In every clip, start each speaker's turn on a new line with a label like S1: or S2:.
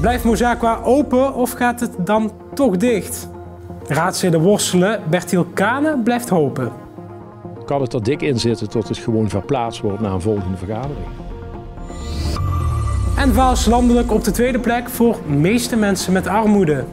S1: Blijft Mozaqua open of gaat het dan toch dicht? Raadsleden worstelen, Bertiel Kane blijft hopen.
S2: Kan het er dik in zitten tot het gewoon verplaatst wordt naar een volgende vergadering.
S1: En Vaals landelijk op de tweede plek voor meeste mensen met armoede.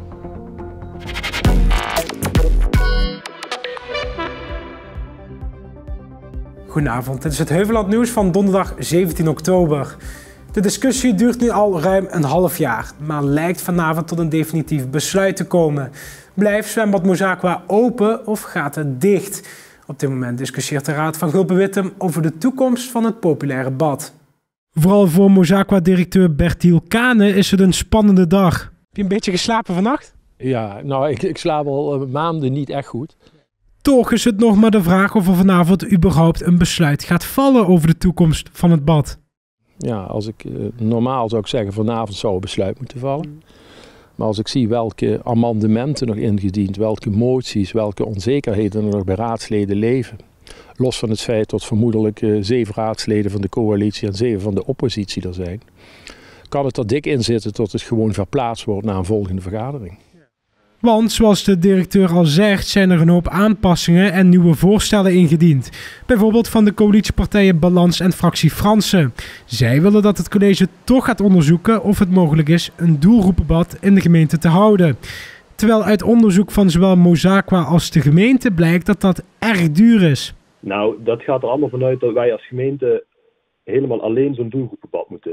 S1: Goedenavond, dit is het Heuvelland Nieuws van donderdag 17 oktober. De discussie duurt nu al ruim een half jaar, maar lijkt vanavond tot een definitief besluit te komen. Blijft zwembad Mozaqua open of gaat het dicht? Op dit moment discussieert de Raad van Gulpen-Wittem over de toekomst van het populaire bad. Vooral voor Mozaqua-directeur Bertiel Kane is het een spannende dag. Heb je een beetje geslapen vannacht?
S2: Ja, nou ik slaap al maanden niet echt goed.
S1: Toch is het nog maar de vraag of er vanavond überhaupt een besluit gaat vallen over de toekomst van het bad.
S2: Ja, als ik normaal zou ik zeggen vanavond zou een besluit moeten vallen. Maar als ik zie welke amendementen nog ingediend, welke moties, welke onzekerheden er nog bij raadsleden leven. Los van het feit dat vermoedelijk 7 raadsleden van de coalitie en 7 van de oppositie er zijn. Kan het er dik in zitten tot het gewoon verplaatst wordt naar een volgende vergadering.
S1: Want, zoals de directeur al zegt, zijn er een hoop aanpassingen en nieuwe voorstellen ingediend. Bijvoorbeeld van de coalitiepartijen Balans en fractie Fransen. Zij willen dat het college toch gaat onderzoeken of het mogelijk is een doelgroepenbad in de gemeente te houden. Terwijl uit onderzoek van zowel Mozaqua als de gemeente blijkt dat dat erg duur is.
S3: Nou, dat gaat er allemaal vanuit dat wij als gemeente helemaal alleen zo'n doelgroepenbad moeten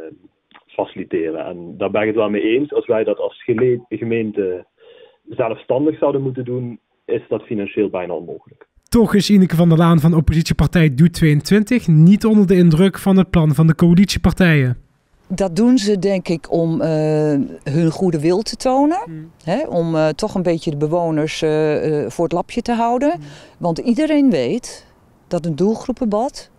S3: faciliteren. En daar ben ik het wel mee eens. Als wij dat als gemeente zelfstandig zouden moeten doen, is dat financieel bijna onmogelijk.
S1: Toch is Ineke van der Laan van oppositiepartij Doe22 niet onder de indruk van het plan van de coalitiepartijen.
S4: Dat doen ze denk ik om hun goede wil te tonen. Hè, om toch een beetje de bewoners voor het lapje te houden. Want iedereen weet dat een doelgroepenbad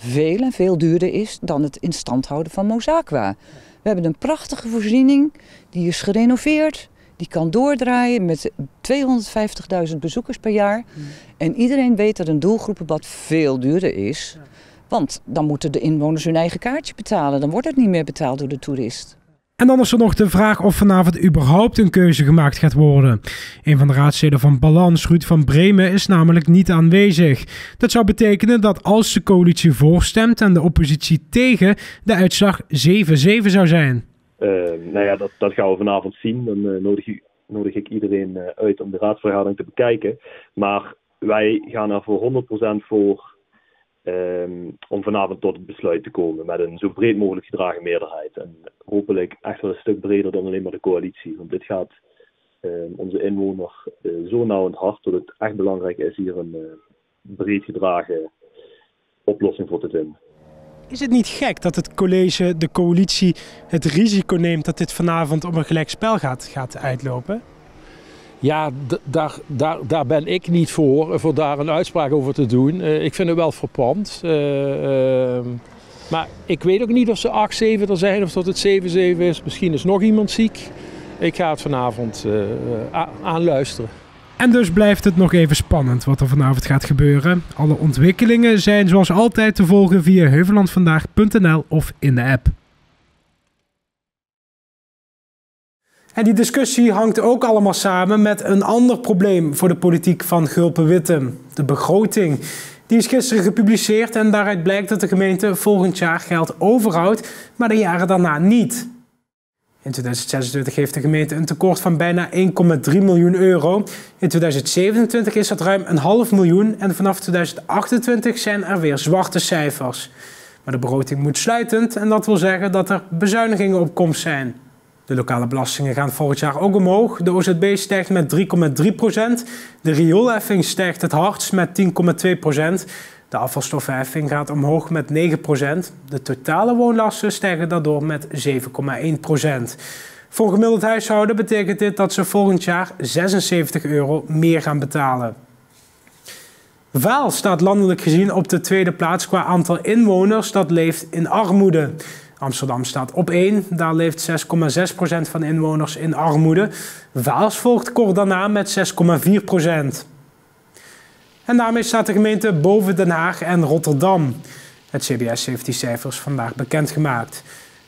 S4: veel duurder is dan het in stand houden van Mozaqua. We hebben een prachtige voorziening, die is gerenoveerd. Die kan doordraaien met 250.000 bezoekers per jaar. En iedereen weet dat een doelgroepenbad veel duurder is. Want dan moeten de inwoners hun eigen kaartje betalen. Dan wordt het niet meer betaald door de toerist.
S1: En dan is er nog de vraag of vanavond überhaupt een keuze gemaakt gaat worden. Een van de raadsleden van Balans, Ruud van Bremen, is namelijk niet aanwezig. Dat zou betekenen dat als de coalitie voorstemt en de oppositie tegen, de uitslag 7-7 zou zijn.
S3: Nou ja, dat gaan we vanavond zien. Dan nodig ik iedereen uit om de raadsvergadering te bekijken. Maar wij gaan er voor 100% voor om vanavond tot het besluit te komen met een zo breed mogelijk gedragen meerderheid. En hopelijk echt wel een stuk breder dan alleen maar de coalitie. Want dit gaat onze inwoner zo nauw aan het hart dat het echt belangrijk is hier een breed gedragen oplossing voor te vinden.
S1: Is het niet gek dat het college, de coalitie, het risico neemt dat dit vanavond op een gelijkspel gaat uitlopen?
S2: Ja, daar ben ik niet voor daar een uitspraak over te doen. Ik vind het wel frappant. Maar ik weet ook niet of ze 8-7 er zijn of dat het 7-7 is. Misschien is nog iemand ziek. Ik ga het vanavond aanluisteren.
S1: En dus blijft het nog even spannend wat er vanavond gaat gebeuren. Alle ontwikkelingen zijn zoals altijd te volgen via heuvelandvandaag.nl of in de app. En die discussie hangt ook allemaal samen met een ander probleem voor de politiek van Gulpen-Wittem. De begroting. Die is gisteren gepubliceerd en daaruit blijkt dat de gemeente volgend jaar geld overhoudt, maar de jaren daarna niet. In 2026 heeft de gemeente een tekort van bijna 1,3 miljoen euro. In 2027 is dat ruim 1,5 miljoen en vanaf 2028 zijn er weer zwarte cijfers. Maar de begroting moet sluitend en dat wil zeggen dat er bezuinigingen op komst zijn. De lokale belastingen gaan volgend jaar ook omhoog. De OZB stijgt met 3,3%. De rioolheffing stijgt het hardst met 10,2%. De afvalstoffenheffing gaat omhoog met 9%. De totale woonlasten stijgen daardoor met 7,1%. Voor een gemiddeld huishouden betekent dit dat ze volgend jaar €76 meer gaan betalen. Vaals staat landelijk gezien op de tweede plaats qua aantal inwoners dat leeft in armoede. Amsterdam staat op 1, daar leeft 6,6% van de inwoners in armoede. Vaals volgt kort daarna met 6,4%. En daarmee staat de gemeente boven Den Haag en Rotterdam. Het CBS heeft die cijfers vandaag bekendgemaakt.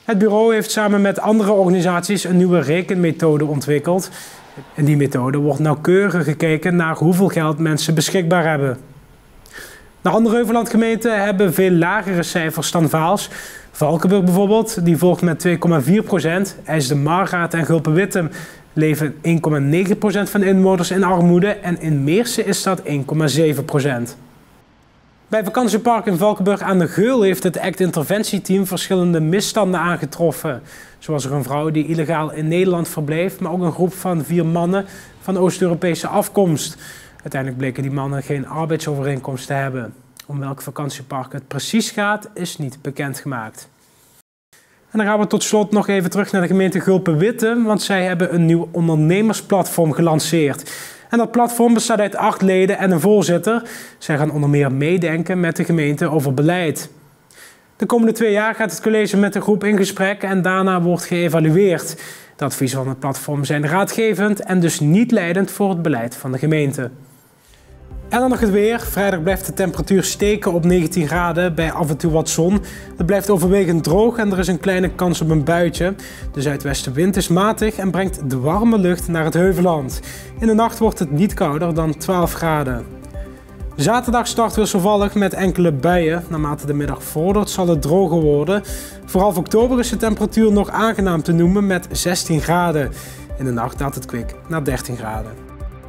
S1: Het bureau heeft samen met andere organisaties een nieuwe rekenmethode ontwikkeld. In die methode wordt nauwkeurig gekeken naar hoeveel geld mensen beschikbaar hebben. De andere Heuvellandgemeenten hebben veel lagere cijfers dan Vaals. Valkenburg bijvoorbeeld, die volgt met 2,4%. IJsden-Margraat en Gulpen-Wittem leven 1,9% van de inwoners in armoede en in Meersen is dat 1,7%. Bij vakantiepark in Valkenburg aan de Geul heeft het ACT-interventieteam verschillende misstanden aangetroffen. Zo was er een vrouw die illegaal in Nederland verbleef, maar ook een groep van 4 mannen van Oost-Europese afkomst. Uiteindelijk bleken die mannen geen arbeidsovereenkomst te hebben. Om welk vakantiepark het precies gaat, is niet bekendgemaakt. En dan gaan we tot slot nog even terug naar de gemeente Gulpen-Wittem, want zij hebben een nieuw ondernemersplatform gelanceerd. En dat platform bestaat uit 8 leden en een voorzitter. Zij gaan onder meer meedenken met de gemeente over beleid. De komende 2 jaar gaat het college met de groep in gesprek en daarna wordt geëvalueerd. De adviezen van het platform zijn raadgevend en dus niet leidend voor het beleid van de gemeente. En dan nog het weer. Vrijdag blijft de temperatuur steken op 19 graden bij af en toe wat zon. Het blijft overwegend droog en er is een kleine kans op een buitje. De zuidwestenwind is matig en brengt de warme lucht naar het Heuvelland. In de nacht wordt het niet kouder dan 12 graden. Zaterdag start wisselvallig met enkele buien. Naarmate de middag vordert zal het droger worden. Voor half oktober is de temperatuur nog aangenaam te noemen met 16 graden. In de nacht daalt het kwik naar 13 graden.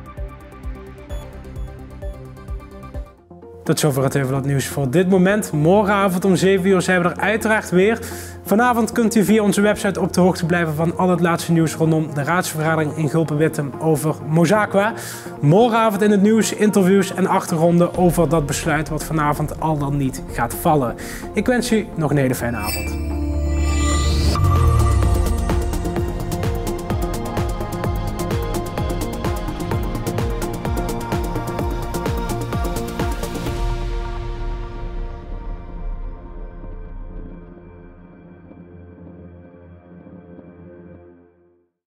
S1: Tot zover het Heuvelland nieuws voor dit moment. Morgenavond om 7 uur zijn we er uiteraard weer. Vanavond kunt u via onze website op de hoogte blijven van al het laatste nieuws rondom de raadsvergadering in Gulpen-Wittem over Mozaqua. Morgenavond in het nieuws, interviews en achtergronden over dat besluit wat vanavond al dan niet gaat vallen. Ik wens u nog een hele fijne avond.